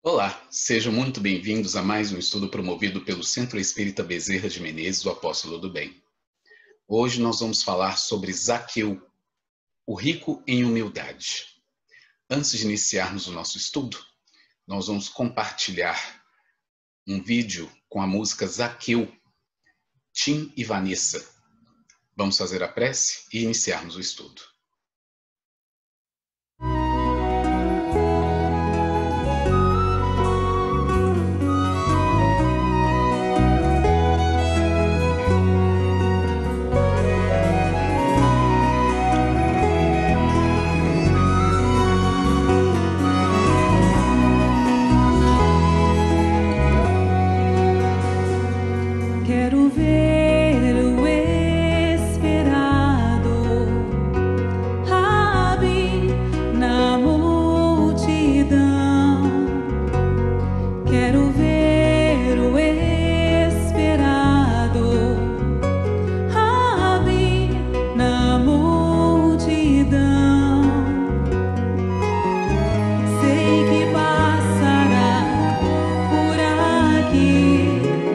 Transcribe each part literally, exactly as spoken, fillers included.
Olá, sejam muito bem-vindos a mais um estudo promovido pelo Centro Espírita Bezerra de Menezes, o Apóstolo do Bem. Hoje nós vamos falar sobre Zaqueu, o rico em humildade. Antes de iniciarmos o nosso estudo, nós vamos compartilhar um vídeo com a música Zaqueu, Tim e Vanessa. Vamos fazer a prece e iniciarmos o estudo. Quero ver o esperado Rabi na multidão. Quero ver o esperado Rabi na multidão. Sei que passará por aqui.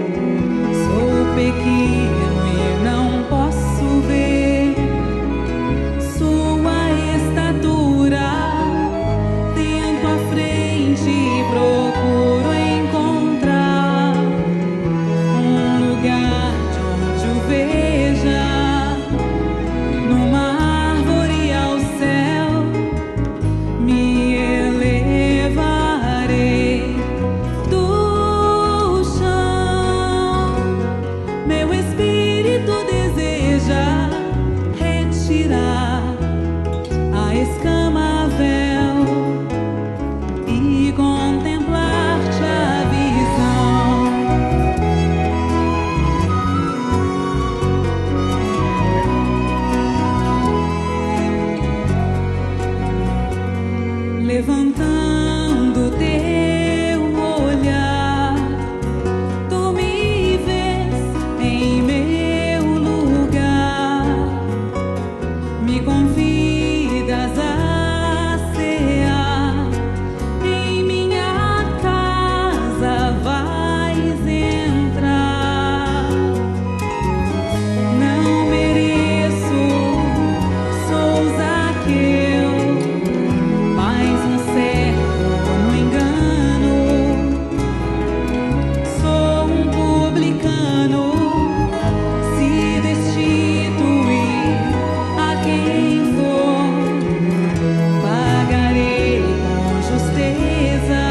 Pequeno e não posso ver sua estatura. Tento à frente e procuro encontrar um lugar de onde o veja, numa árvore ao céu me elevarei do Meu espírito deseja retirar a escama-véu e contemplar-te a visão. Levantando teu olhar, tu me vês em meu lugar, me convidas a cear, em minha casa vais entrar. Não mereço, sou Zaqueu, mais um servo no engano. Sou um publicano, se destituir a quem for, pagarei com justeza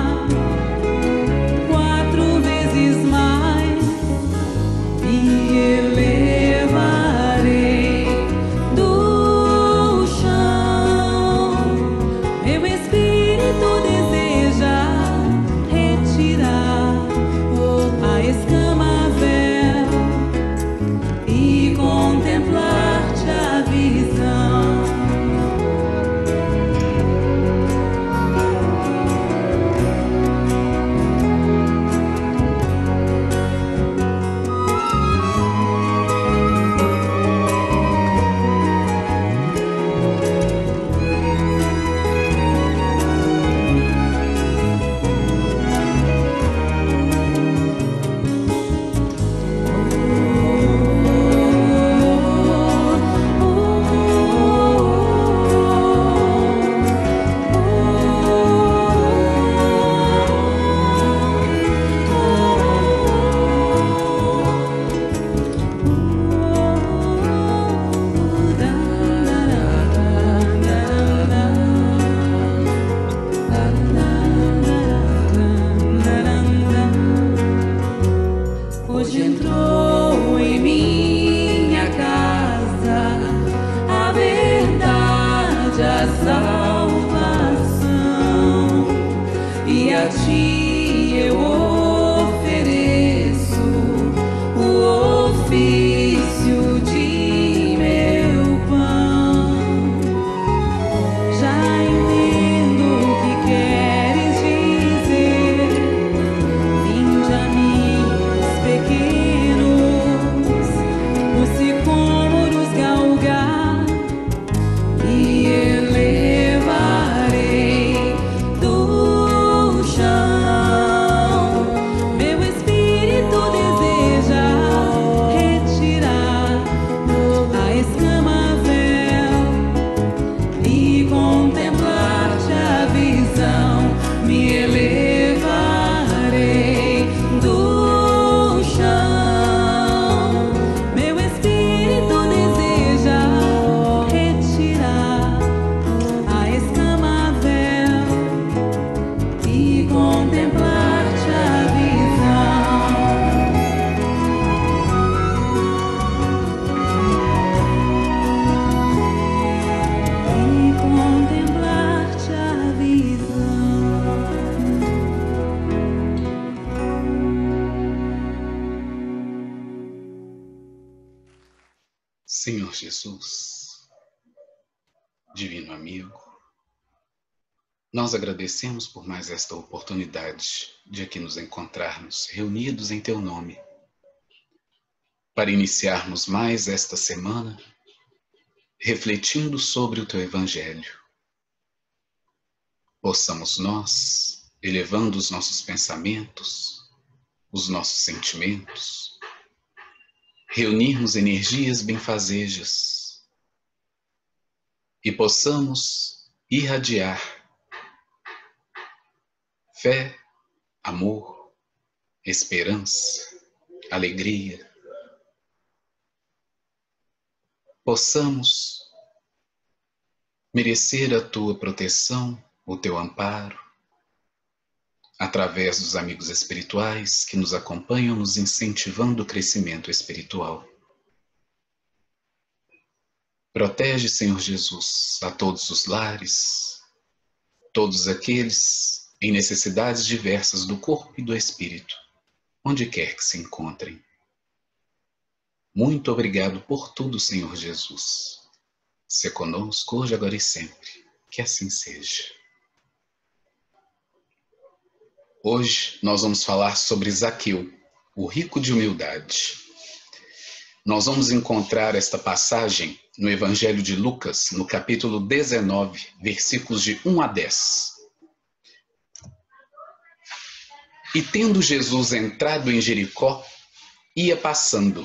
quatro vezes mais e elevarei do chão. Meu espírito deseja retirar a escama-véu e contemplar-te a visão. Hoje entrou em minha casa a verdade, a salvação, e a ti eu ofereço o ofício de meu pão. Já entendo o que queres dizer. Vinde a mim, os pequenos, os sicômoros galgar, e elevarei do chão. Senhor Jesus, Divino Amigo, nós agradecemos por mais esta oportunidade de aqui nos encontrarmos reunidos em Teu nome, para iniciarmos mais esta semana refletindo sobre o Teu Evangelho. Possamos nós, elevando os nossos pensamentos, os nossos sentimentos, reunirmos energias benfazejas e possamos irradiar fé, amor, esperança, alegria. Possamos merecer a Tua proteção, o Teu amparo, através dos amigos espirituais que nos acompanham, nos incentivando o crescimento espiritual. Protege, Senhor Jesus, a todos os lares, todos aqueles em necessidades diversas do corpo e do espírito, onde quer que se encontrem. Muito obrigado por tudo, Senhor Jesus. Se conosco hoje, agora e sempre. Que assim seja. Hoje nós vamos falar sobre Zaqueu, o rico de humildade. Nós vamos encontrar esta passagem no Evangelho de Lucas, no capítulo dezenove, versículos de um a dez. E tendo Jesus entrado em Jericó, ia passando.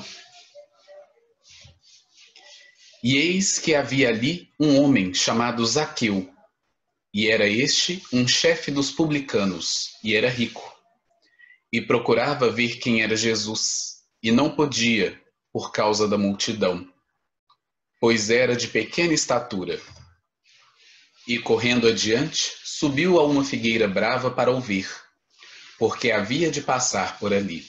E eis que havia ali um homem chamado Zaqueu, e era este um chefe dos publicanos, e era rico. E procurava ver quem era Jesus, e não podia, por causa da multidão, pois era de pequena estatura. E correndo adiante, subiu a uma figueira brava para o ver, porque havia de passar por ali.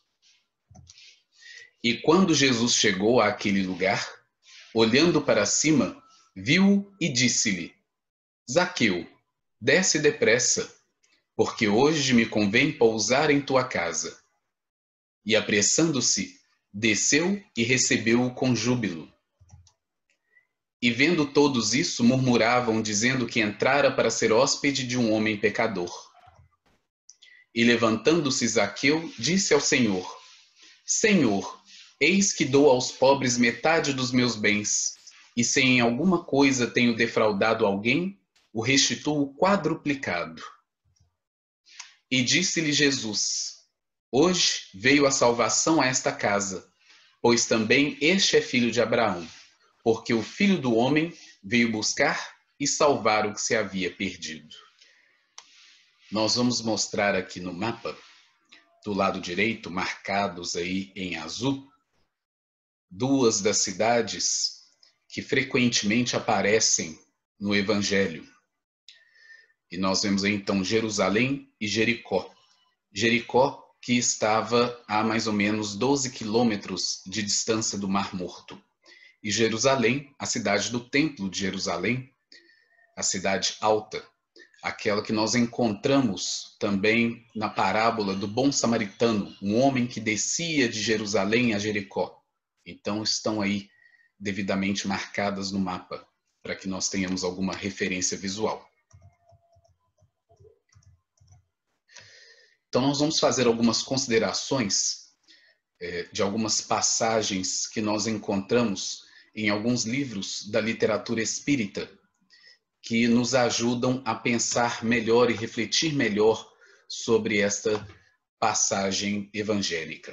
E quando Jesus chegou àquele lugar, olhando para cima, viu-o e disse-lhe: Zaqueu, desce depressa, porque hoje me convém pousar em tua casa. E apressando-se, desceu e recebeu-o com júbilo. E vendo todos isso, murmuravam, dizendo que entrara para ser hóspede de um homem pecador. E levantando-se Zaqueu, disse ao Senhor: Senhor, eis que dou aos pobres metade dos meus bens, e se em alguma coisa tenho defraudado alguém, o restituo quadruplicado. E disse-lhe Jesus: Hoje veio a salvação a esta casa, pois também este é filho de Abraão, porque o Filho do Homem veio buscar e salvar o que se havia perdido. Nós vamos mostrar aqui no mapa, do lado direito, marcados aí em azul, duas das cidades que frequentemente aparecem no Evangelho. E nós vemos aí, então, Jerusalém e Jericó. Jericó, que estava a mais ou menos doze quilômetros de distância do Mar Morto. E Jerusalém, a cidade do Templo de Jerusalém, a cidade alta, aquela que nós encontramos também na parábola do bom samaritano, um homem que descia de Jerusalém a Jericó. Então estão aí devidamente marcadas no mapa, para que nós tenhamos alguma referência visual. Então nós vamos fazer algumas considerações é, de algumas passagens que nós encontramos em alguns livros da literatura espírita, que nos ajudam a pensar melhor e refletir melhor sobre esta passagem evangélica.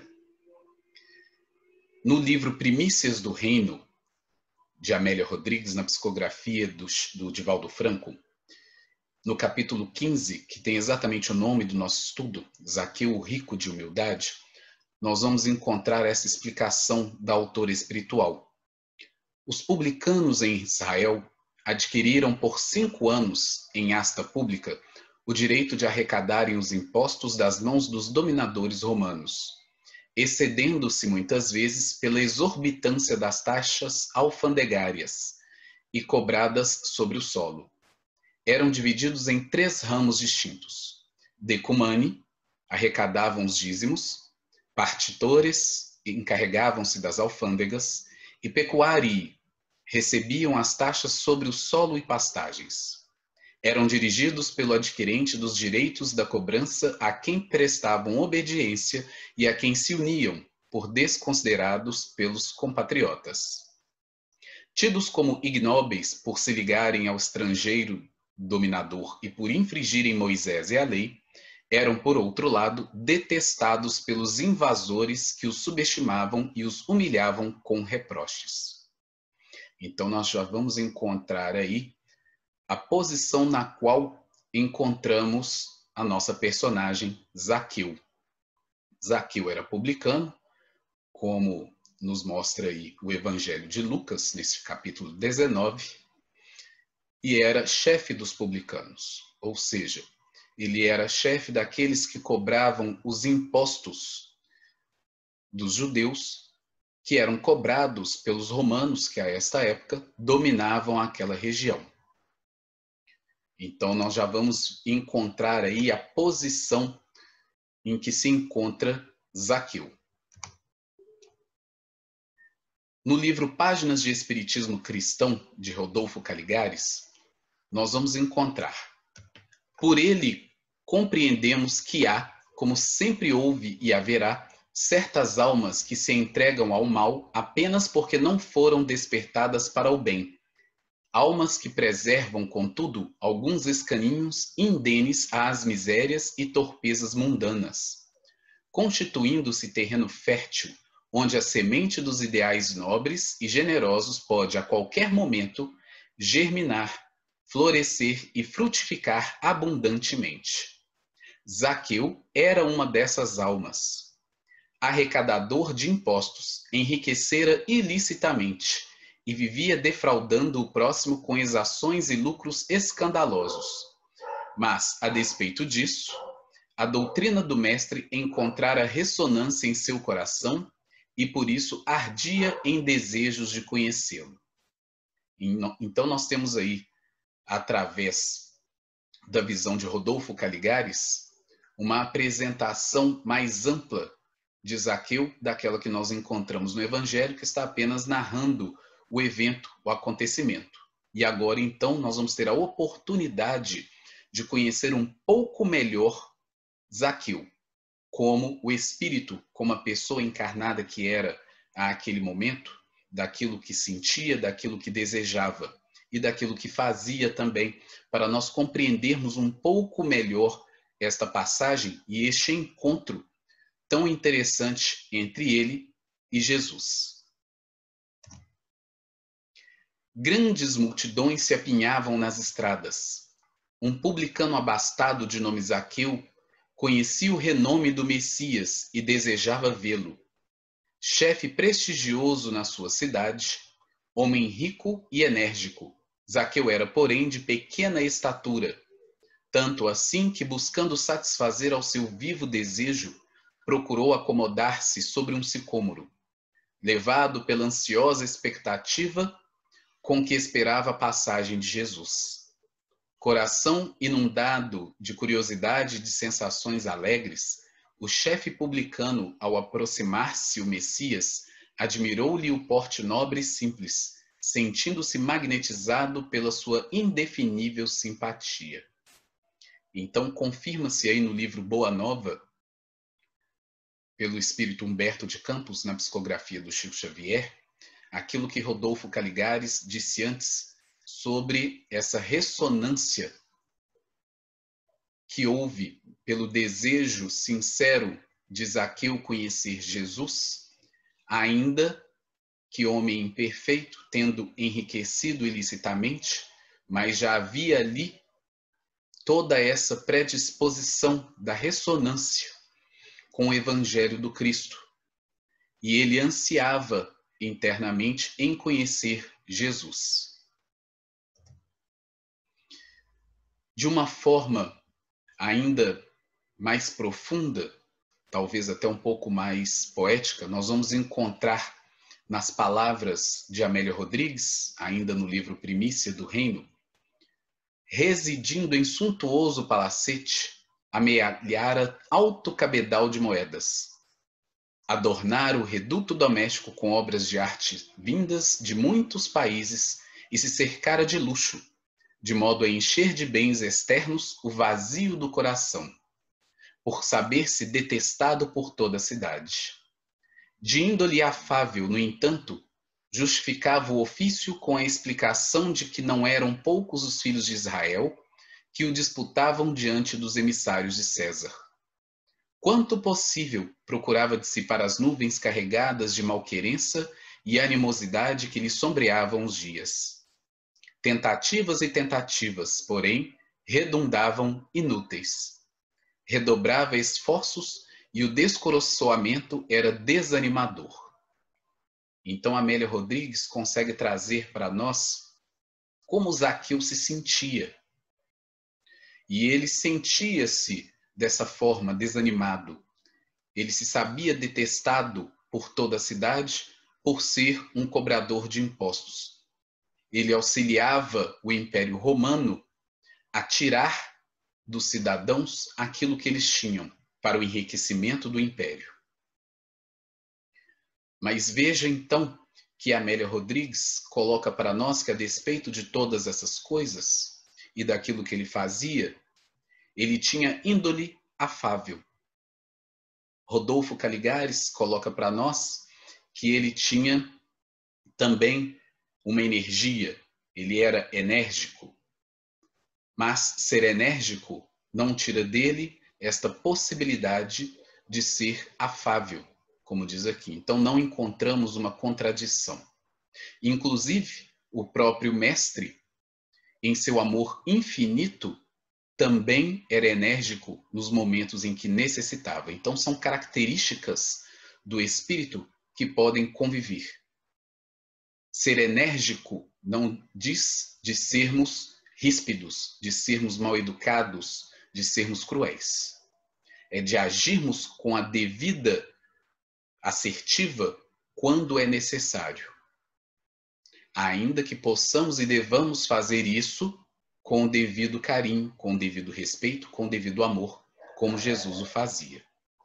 No livro Primícias do Reino, de Amélia Rodrigues, na psicografia do, do Divaldo Franco, no capítulo quinze, que tem exatamente o nome do nosso estudo, Zaqueu, o rico de humildade, nós vamos encontrar essa explicação da autora espiritual. Os publicanos em Israel adquiriram por cinco anos, em asta pública, o direito de arrecadarem os impostos das mãos dos dominadores romanos, excedendo-se muitas vezes pela exorbitância das taxas alfandegárias e cobradas sobre o solo. Eram divididos em três ramos distintos. Decumani, arrecadavam os dízimos, partitores, encarregavam-se das alfândegas, e pecuarii recebiam as taxas sobre o solo e pastagens. Eram dirigidos pelo adquirente dos direitos da cobrança a quem prestavam obediência e a quem se uniam por desconsiderados pelos compatriotas. Tidos como ignóbeis por se ligarem ao estrangeiro dominador e por infringirem Moisés e a lei, eram, por outro lado, detestados pelos invasores que os subestimavam e os humilhavam com reproches. Então, nós já vamos encontrar aí a posição na qual encontramos a nossa personagem Zaqueu. Zaqueu era publicano, como nos mostra aí o Evangelho de Lucas, nesse capítulo dezenove, e era chefe dos publicanos, ou seja, ele era chefe daqueles que cobravam os impostos dos judeus, que eram cobrados pelos romanos, que a esta época dominavam aquela região. Então, nós já vamos encontrar aí a posição em que se encontra Zaqueu. No livro Páginas de Espiritismo Cristão, de Rodolfo Caligares, nós vamos encontrar: por ele compreendemos que há, como sempre houve e haverá, certas almas que se entregam ao mal apenas porque não foram despertadas para o bem. Almas que preservam, contudo, alguns escaninhos indenes às misérias e torpezas mundanas, constituindo-se terreno fértil, onde a semente dos ideais nobres e generosos pode, a qualquer momento, germinar, florescer e frutificar abundantemente. Zaqueu era uma dessas almas. Arrecadador de impostos, enriquecera ilicitamente e vivia defraudando o próximo com exações e lucros escandalosos. Mas, a despeito disso, a doutrina do mestre encontrara ressonância em seu coração e por isso ardia em desejos de conhecê-lo. Então nós temos aí, através da visão de Rodolfo Caligares, uma apresentação mais ampla de Zaqueu daquela que nós encontramos no Evangelho, que está apenas narrando o evento, o acontecimento. E agora, então, nós vamos ter a oportunidade de conhecer um pouco melhor Zaqueu, como o espírito, como a pessoa encarnada que era àquele momento, daquilo que sentia, daquilo que desejava e daquilo que fazia também, para nós compreendermos um pouco melhor esta passagem e este encontro tão interessante entre ele e Jesus. Grandes multidões se apinhavam nas estradas. Um publicano abastado de nome Zaqueu conhecia o renome do Messias e desejava vê-lo. Chefe prestigioso na sua cidade, homem rico e enérgico, Zaqueu era, porém, de pequena estatura, tanto assim que, buscando satisfazer ao seu vivo desejo, procurou acomodar-se sobre um sicômoro, levado pela ansiosa expectativa com que esperava a passagem de Jesus. Coração inundado de curiosidade e de sensações alegres, o chefe publicano, ao aproximar-se o Messias, admirou-lhe o porte nobre e simples, sentindo-se magnetizado pela sua indefinível simpatia. Então, confirma-se aí no livro Boa Nova, pelo espírito Humberto de Campos, na psicografia do Chico Xavier, aquilo que Rodolfo Caligares disse antes sobre essa ressonância que houve pelo desejo sincero de Zaqueu conhecer Jesus, ainda que homem imperfeito, tendo enriquecido ilicitamente, mas já havia ali toda essa predisposição da ressonância com o Evangelho do Cristo. E ele ansiava internamente em conhecer Jesus. De uma forma ainda mais profunda, talvez até um pouco mais poética, nós vamos encontrar nas palavras de Amélia Rodrigues, ainda no livro Primícia do Reino: residindo em suntuoso palacete, amealhara alto cabedal de moedas. adornar o reduto doméstico com obras de arte vindas de muitos países e se cercara de luxo, de modo a encher de bens externos o vazio do coração, por saber-se detestado por toda a cidade. De índole afável, no entanto, justificava o ofício com a explicação de que não eram poucos os filhos de Israel que o disputavam diante dos emissários de César. Quanto possível, procurava dissipar as nuvens carregadas de malquerença e animosidade que lhe sombreavam os dias. Tentativas e tentativas, porém, redundavam inúteis. Redobrava esforços e o descoroçoamento era desanimador. Então Amélia Rodrigues consegue trazer para nós como Zaqueu se sentia. E ele sentia-se dessa forma, desanimado. Ele se sabia detestado por toda a cidade por ser um cobrador de impostos. Ele auxiliava o Império Romano a tirar dos cidadãos aquilo que eles tinham para o enriquecimento do império. Mas veja então que Amélia Rodrigues coloca para nós que, a despeito de todas essas coisas e daquilo que ele fazia, ele tinha índole afável. Rodolfo Caligares coloca para nós que ele tinha também uma energia, ele era enérgico. Mas ser enérgico não tira dele esta possibilidade de ser afável, como diz aqui. Então não encontramos uma contradição. Inclusive, o próprio mestre, em seu amor infinito, também era enérgico nos momentos em que necessitava. Então são características do espírito que podem conviver. Ser enérgico não diz de sermos ríspidos, de sermos mal educados, de sermos cruéis. É de agirmos com a devida assertiva quando é necessário. Ainda que possamos e devamos fazer isso com o devido carinho, com o devido respeito, com o devido amor, como Jesus o fazia.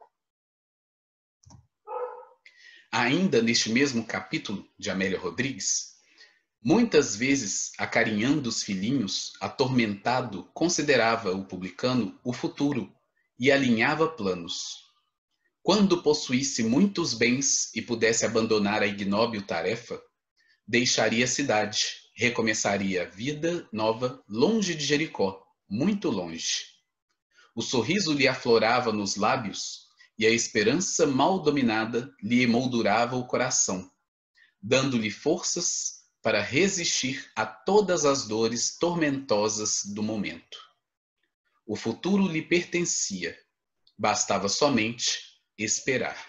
Ainda neste mesmo capítulo de Amélia Rodrigues, muitas vezes, acarinhando os filhinhos, atormentado, considerava o publicano o futuro e alinhava planos. Quando possuísse muitos bens e pudesse abandonar a ignóbil tarefa, deixaria a cidade, recomeçaria a vida nova longe de Jericó, muito longe. O sorriso lhe aflorava nos lábios e a esperança mal dominada lhe emoldurava o coração, dando-lhe forças para resistir a todas as dores tormentosas do momento. O futuro lhe pertencia, bastava somente esperar.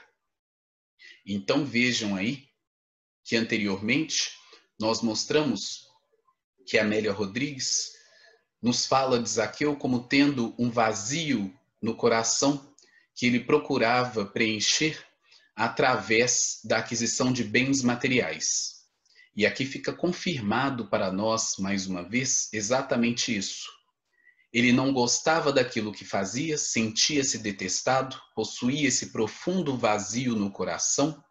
Então vejam aí que anteriormente nós mostramos que Amélia Rodrigues nos fala de Zaqueu como tendo um vazio no coração que ele procurava preencher através da aquisição de bens materiais. E aqui fica confirmado para nós, mais uma vez, exatamente isso. Ele não gostava daquilo que fazia, sentia-se detestado, possuía esse profundo vazio no coração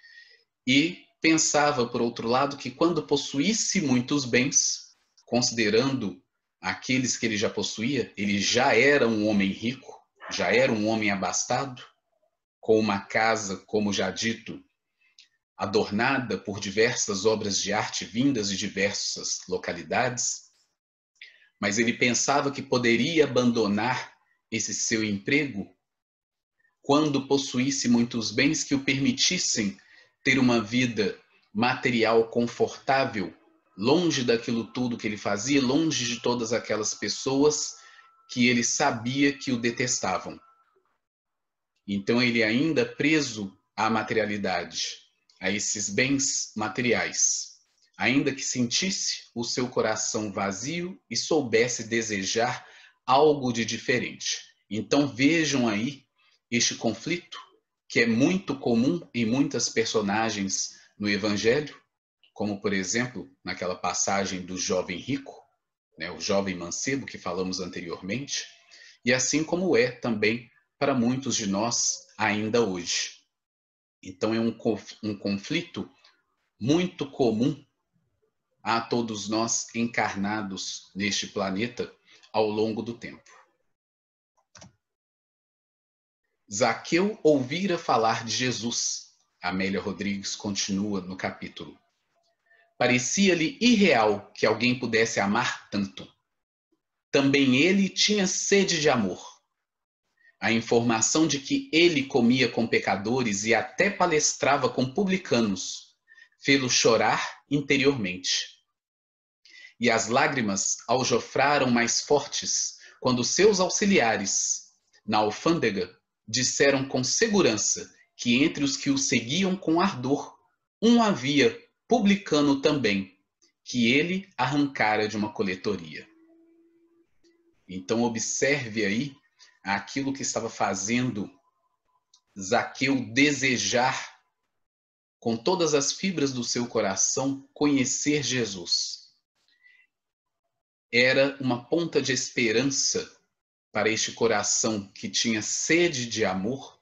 e pensava, por outro lado, que quando possuísse muitos bens, considerando aqueles que ele já possuía, ele já era um homem rico, já era um homem abastado, com uma casa, como já dito, adornada por diversas obras de arte vindas de diversas localidades, mas ele pensava que poderia abandonar esse seu emprego quando possuísse muitos bens que o permitissem ter uma vida material confortável, longe daquilo tudo que ele fazia, longe de todas aquelas pessoas que ele sabia que o detestavam. Então ele ainda preso à materialidade, a esses bens materiais, ainda que sentisse o seu coração vazio e soubesse desejar algo de diferente. Então vejam aí este conflito que é muito comum em muitas personagens no Evangelho, como, por exemplo, naquela passagem do jovem rico, né, o jovem mancebo que falamos anteriormente, e assim como é também para muitos de nós ainda hoje. Então é um, um conflito muito comum a todos nós encarnados neste planeta ao longo do tempo. Zaqueu ouvira falar de Jesus. Amélia Rodrigues continua no capítulo. Parecia-lhe irreal que alguém pudesse amar tanto. Também ele tinha sede de amor. A informação de que ele comia com pecadores e até palestrava com publicanos fê-lo chorar interiormente. E as lágrimas aljofraram mais fortes quando seus auxiliares, na alfândega, disseram com segurança que entre os que o seguiam com ardor, um havia, publicano também, que ele arrancara de uma coletoria. Então observe aí aquilo que estava fazendo Zaqueu desejar com todas as fibras do seu coração conhecer Jesus. Era uma ponta de esperança para este coração que tinha sede de amor,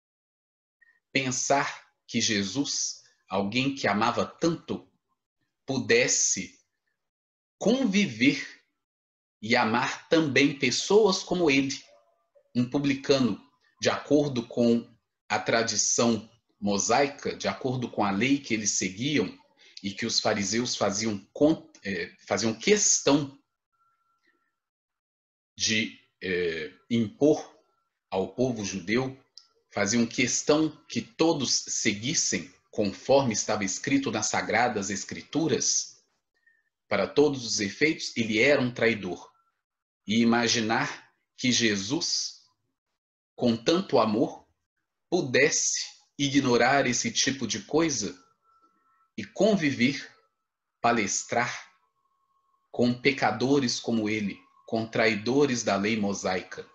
pensar que Jesus, alguém que amava tanto, pudesse conviver e amar também pessoas como ele, um publicano, de acordo com a tradição mosaica, de acordo com a lei que eles seguiam e que os fariseus faziam, é, faziam questão de é, impor ao povo judeu, faziam questão que todos seguissem conforme estava escrito nas Sagradas Escrituras. Para todos os efeitos, ele era um traidor. E imaginar que Jesus, com tanto amor, pudesse ignorar esse tipo de coisa e conviver, palestrar com pecadores como ele, com traidores da lei mosaica.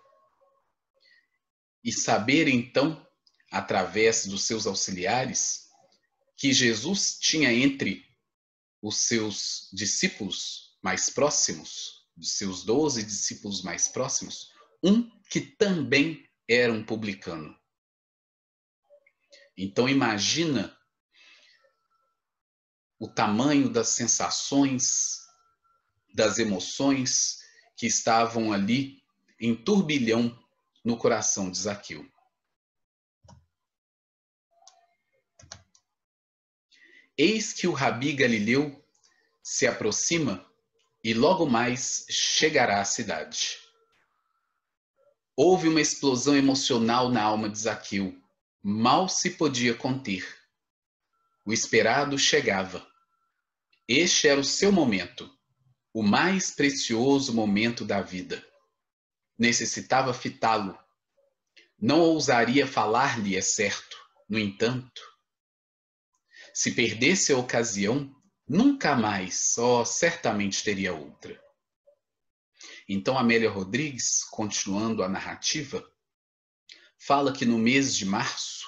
E saber então, através dos seus auxiliares, que Jesus tinha entre os seus discípulos mais próximos, dos seus doze discípulos mais próximos, um que também era um publicano. Então imagina o tamanho das sensações, das emoções que estavam ali em turbilhão no coração de Zaqueu. Eis que o Rabi Galileu se aproxima e logo mais chegará à cidade. Houve uma explosão emocional na alma de Zaqueu. Mal se podia conter. O esperado chegava. Este era o seu momento, o mais precioso momento da vida. Necessitava fitá-lo. Não ousaria falar-lhe, é certo. No entanto, se perdesse a ocasião, nunca mais, ó, certamente teria outra. Então Amélia Rodrigues, continuando a narrativa, fala que no mês de março,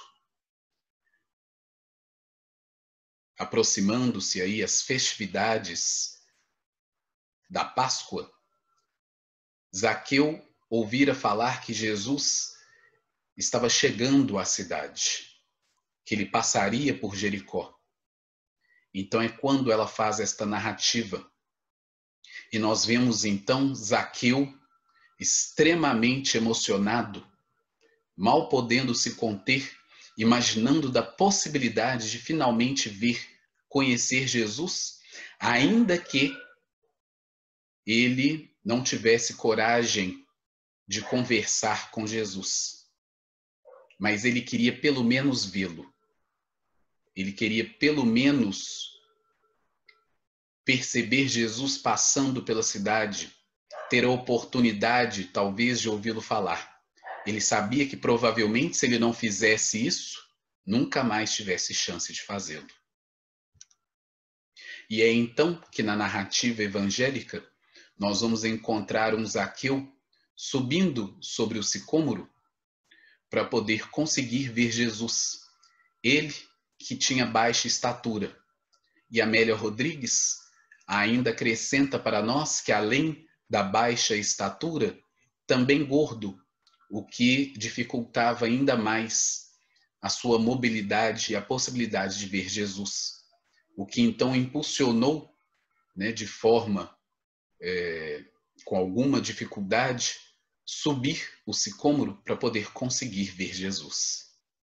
aproximando-se aí as festividades da Páscoa, Zaqueu ouvira falar que Jesus estava chegando à cidade, que ele passaria por Jericó. Então é quando ela faz esta narrativa. E nós vemos então Zaqueu extremamente emocionado, mal podendo se conter, imaginando da possibilidade de finalmente vir conhecer Jesus, ainda que ele não tivesse coragem de conversar com Jesus. Mas ele queria pelo menos vê-lo. Ele queria pelo menos perceber Jesus passando pela cidade, ter a oportunidade, talvez, de ouvi-lo falar. Ele sabia que provavelmente, se ele não fizesse isso, nunca mais tivesse chance de fazê-lo. E é então que na narrativa evangélica nós vamos encontrar um Zaqueu subindo sobre o sicômoro para poder conseguir ver Jesus. Ele que tinha baixa estatura. E Amélia Rodrigues ainda acrescenta para nós que, além da baixa estatura, também gordo, o que dificultava ainda mais a sua mobilidade e a possibilidade de ver Jesus, o que então impulsionou, né, de forma, é, com alguma dificuldade, subir o sicômoro para poder conseguir ver Jesus.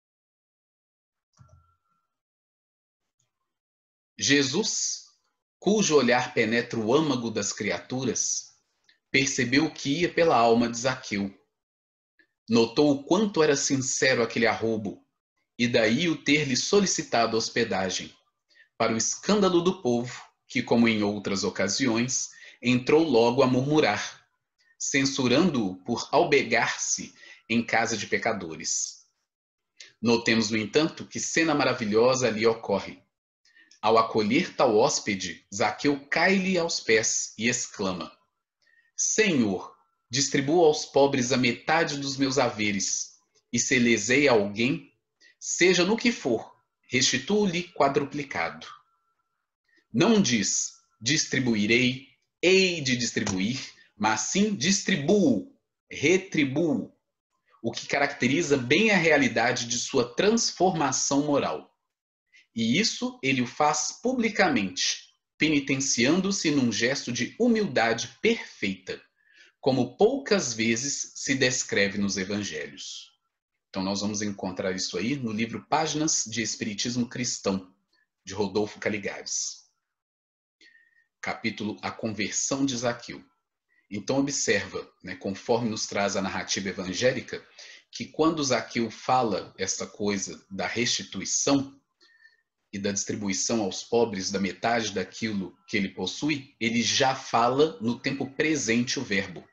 Jesus, cujo olhar penetra o âmago das criaturas, percebeu que ia pela alma de Zaqueu. Notou o quanto era sincero aquele arrobo, e daí o ter-lhe solicitado hospedagem, para o escândalo do povo, que, como em outras ocasiões, entrou logo a murmurar, censurando-o por albergar-se em casa de pecadores. Notemos, no entanto, que cena maravilhosa ali ocorre. Ao acolher tal hóspede, Zaqueu cai-lhe aos pés e exclama: Senhor, distribuo aos pobres a metade dos meus haveres, e se lesei a alguém, seja no que for, restituo-lhe quadruplicado. Não diz, distribuirei, hei de distribuir, mas sim distribuo, retribuo, o que caracteriza bem a realidade de sua transformação moral. E isso ele o faz publicamente, penitenciando-se num gesto de humildade perfeita, como poucas vezes se descreve nos evangelhos. Então nós vamos encontrar isso aí no livro Páginas de Espiritismo Cristão, de Rodolfo Caligares. Capítulo A Conversão de Zaqueu. Então observa, né, conforme nos traz a narrativa evangélica, que quando Zaqueu fala essa coisa da restituição e da distribuição aos pobres da metade daquilo que ele possui, ele já fala no tempo presente o verbo.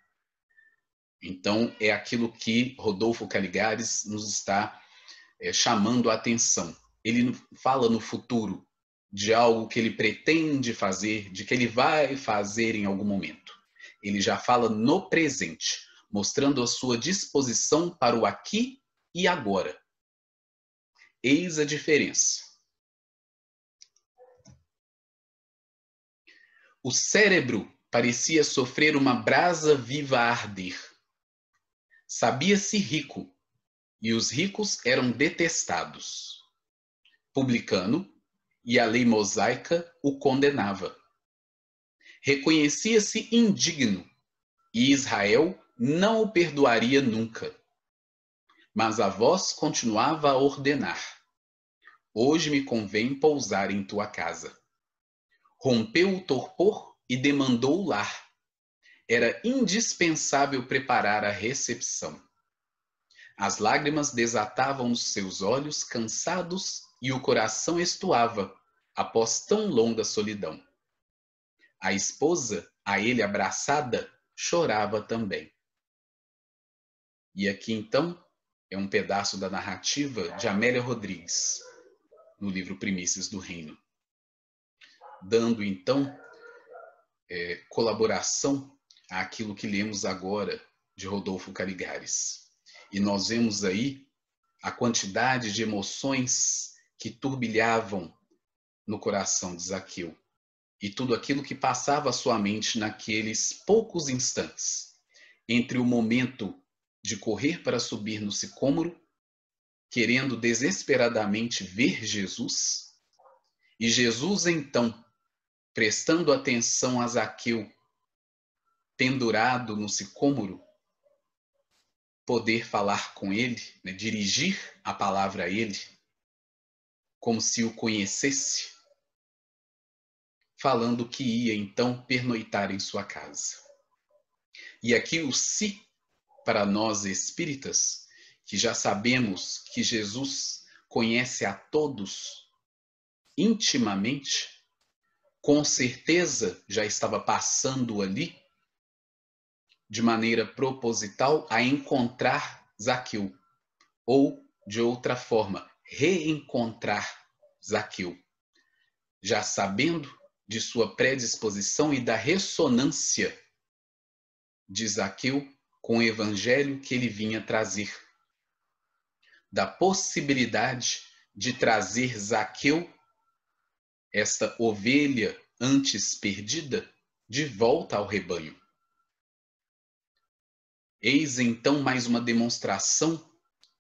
Então é aquilo que Rodolfo Caligares nos está é, chamando a atenção. Ele fala no futuro de algo que ele pretende fazer, de que ele vai fazer em algum momento. Ele já fala no presente, mostrando a sua disposição para o aqui e agora. Eis a diferença. O cérebro parecia sofrer uma brasa viva a arder. Sabia-se rico, e os ricos eram detestados. Publicano, e a lei mosaica o condenava. Reconhecia-se indigno, e Israel não o perdoaria nunca. Mas a voz continuava a ordenar: hoje me convém pousar em tua casa. Rompeu o torpor e demandou o lar. Era indispensável preparar a recepção. As lágrimas desatavam nos seus olhos cansados e o coração estuava após tão longa solidão. A esposa, a ele abraçada, chorava também. E aqui, então, é um pedaço da narrativa de Amélia Rodrigues, no livro Primícias do Reino, dando, então, é, colaboração àquilo que lemos agora de Rodolfo Caligares. E nós vemos aí a quantidade de emoções que turbilhavam no coração de Zaqueu e tudo aquilo que passava à sua mente naqueles poucos instantes, entre o momento de correr para subir no sicômoro, querendo desesperadamente ver Jesus, e Jesus, então, prestando atenção a Zaqueu, pendurado no sicômoro, poder falar com ele, né, dirigir a palavra a ele, como se o conhecesse, falando que ia, então, pernoitar em sua casa. E aqui o si, para nós espíritas, que já sabemos que Jesus conhece a todos intimamente, com certeza já estava passando ali, de maneira proposital, a encontrar Zaqueu, ou, de outra forma, reencontrar Zaqueu, já sabendo de sua predisposição e da ressonância de Zaqueu com o evangelho que ele vinha trazer, da possibilidade de trazer Zaqueu, esta ovelha antes perdida, de volta ao rebanho. Eis então mais uma demonstração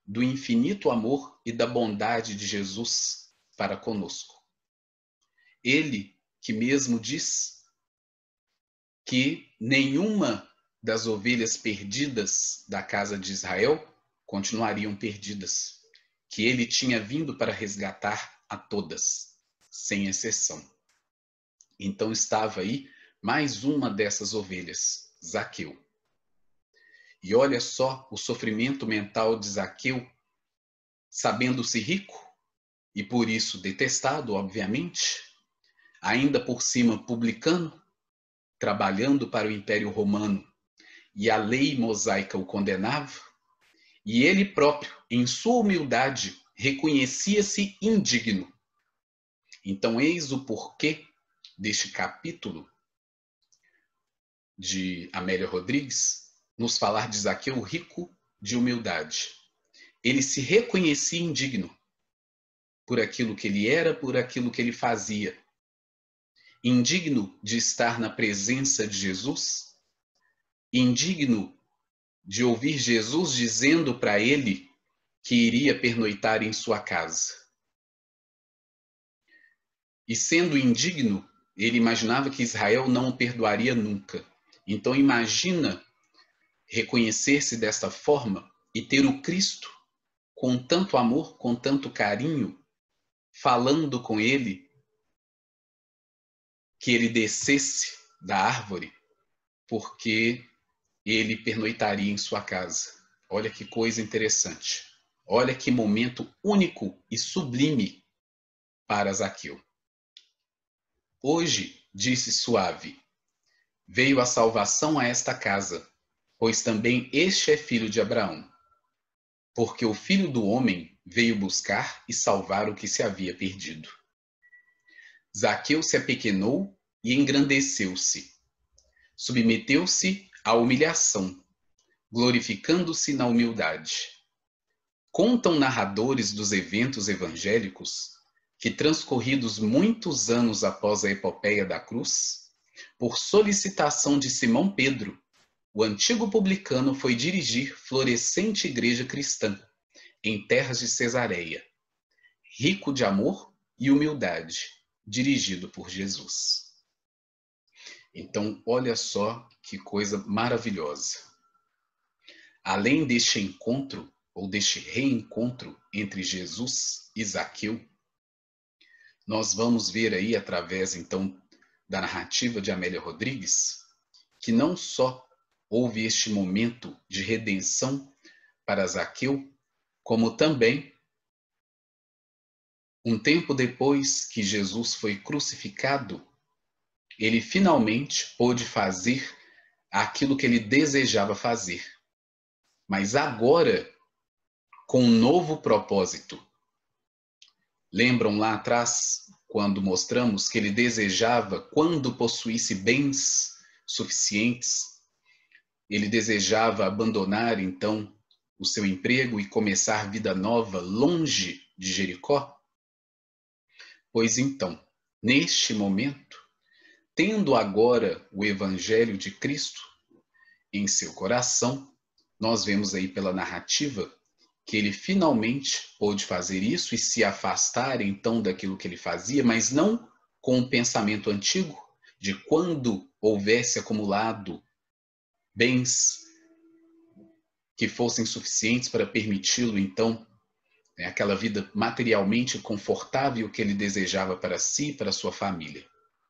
do infinito amor e da bondade de Jesus para conosco. Ele que mesmo diz que nenhuma das ovelhas perdidas da casa de Israel continuariam perdidas, que ele tinha vindo para resgatar a todas, sem exceção. Então estava aí mais uma dessas ovelhas, Zaqueu. E olha só o sofrimento mental de Zaqueu, sabendo-se rico, e por isso detestado, obviamente, ainda por cima publicano, trabalhando para o Império Romano, e a lei mosaica o condenava, e ele próprio, em sua humildade, reconhecia-se indigno. Então, eis o porquê deste capítulo de Amélia Rodrigues, nos falar de Zaqueu rico de humildade. Ele se reconhecia indigno por aquilo que ele era, por aquilo que ele fazia. Indigno de estar na presença de Jesus, indigno de ouvir Jesus dizendo para ele que iria pernoitar em sua casa. E sendo indigno, ele imaginava que Israel não o perdoaria nunca. Então imagina reconhecer-se desta forma e ter o Cristo com tanto amor, com tanto carinho, falando com ele que ele descesse da árvore, porque ele pernoitaria em sua casa. Olha que coisa interessante. Olha que momento único e sublime para Zaqueu. Hoje, disse suave, veio a salvação a esta casa, pois também este é filho de Abraão. Porque o Filho do Homem veio buscar e salvar o que se havia perdido. Zaqueu se apequenou e engrandeceu-se. Submeteu-se à humilhação, glorificando-se na humildade. Contam narradores dos eventos evangélicos que, transcorridos muitos anos após a epopeia da cruz, por solicitação de Simão Pedro, o antigo publicano foi dirigir florescente igreja cristã em terras de Cesareia, rico de amor e humildade, dirigido por Jesus. Então, olha só que coisa maravilhosa. Além deste encontro, ou deste reencontro entre Jesus e Zaqueu, nós vamos ver aí, através, então, da narrativa de Amélia Rodrigues, que não só houve este momento de redenção para Zaqueu, como também, um tempo depois que Jesus foi crucificado, ele finalmente pôde fazer aquilo que ele desejava fazer. Mas agora, com um novo propósito. Lembram lá atrás, quando mostramos que ele desejava, quando possuísse bens suficientes, ele desejava abandonar, então, o seu emprego e começar vida nova longe de Jericó? Pois então, neste momento, tendo agora o Evangelho de Cristo em seu coração, nós vemos aí pela narrativa que ele finalmente pôde fazer isso e se afastar então daquilo que ele fazia, mas não com o pensamento antigo de quando houvesse acumulado bens que fossem suficientes para permiti-lo então né, aquela vida materialmente confortável que ele desejava para si e para sua família.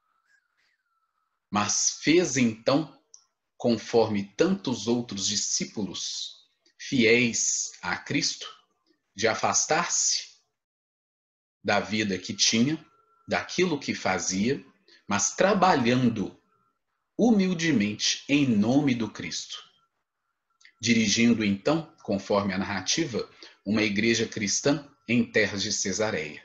Mas fez então, conforme tantos outros discípulos fiéis a Cristo, de afastar-se da vida que tinha, daquilo que fazia, mas trabalhando humildemente em nome do Cristo. Dirigindo então, conforme a narrativa, uma igreja cristã em terras de Cesareia.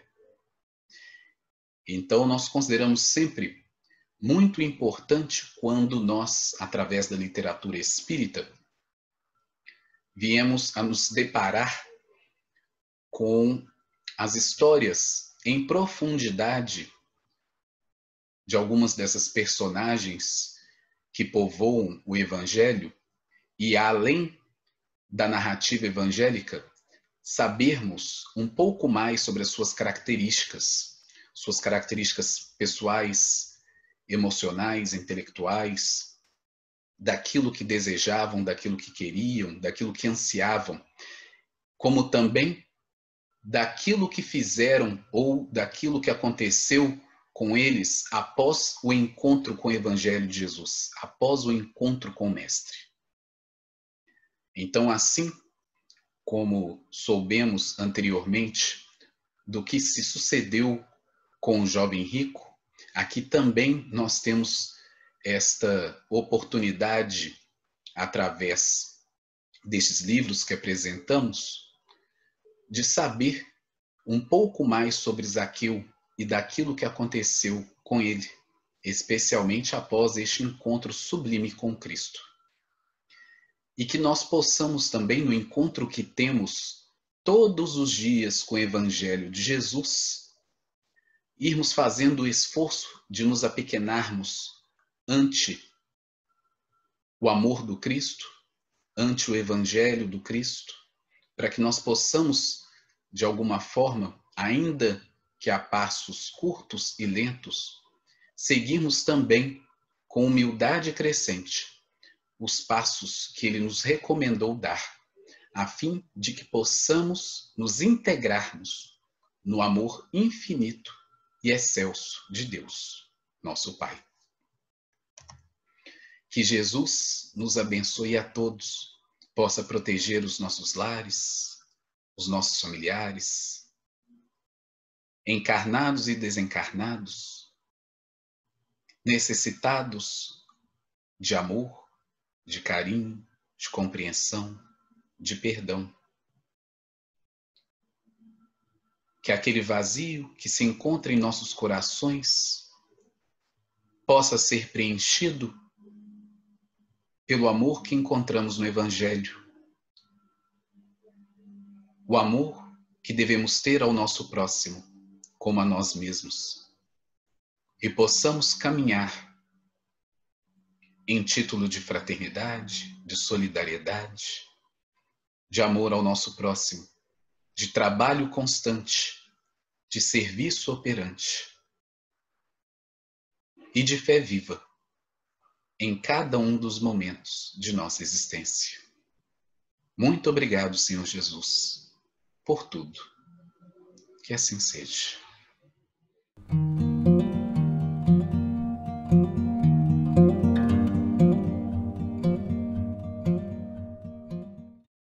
Então nós consideramos sempre muito importante quando nós, através da literatura espírita, viemos a nos deparar com as histórias em profundidade de algumas dessas personagens que povoam o Evangelho e, além da narrativa evangélica, sabermos um pouco mais sobre as suas características, suas características pessoais, emocionais, intelectuais, daquilo que desejavam, daquilo que queriam, daquilo que ansiavam, como também daquilo que fizeram ou daquilo que aconteceu com eles após o encontro com o Evangelho de Jesus, após o encontro com o Mestre. Então, assim como soubemos anteriormente do que se sucedeu com o jovem rico, aqui também nós temos esta oportunidade, através destes livros que apresentamos, de saber um pouco mais sobre Zaqueu e daquilo que aconteceu com ele, especialmente após este encontro sublime com Cristo. E que nós possamos também, no encontro que temos todos os dias com o Evangelho de Jesus, irmos fazendo o esforço de nos apequenarmos ante o amor do Cristo, ante o Evangelho do Cristo, para que nós possamos, de alguma forma, ainda que a passos curtos e lentos, seguirmos também com humildade crescente os passos que ele nos recomendou dar, a fim de que possamos nos integrarmos no amor infinito e excelso de Deus, nosso Pai. Que Jesus nos abençoe a todos, possa proteger os nossos lares, os nossos familiares, encarnados e desencarnados, necessitados de amor, de carinho, de compreensão, de perdão. Que aquele vazio que se encontra em nossos corações possa ser preenchido pelo amor que encontramos no Evangelho. O amor que devemos ter ao nosso próximo, como a nós mesmos. E possamos caminhar em título de fraternidade, de solidariedade, de amor ao nosso próximo, de trabalho constante, de serviço operante e de fé viva em cada um dos momentos de nossa existência. Muito obrigado, Senhor Jesus, por tudo. Que assim seja.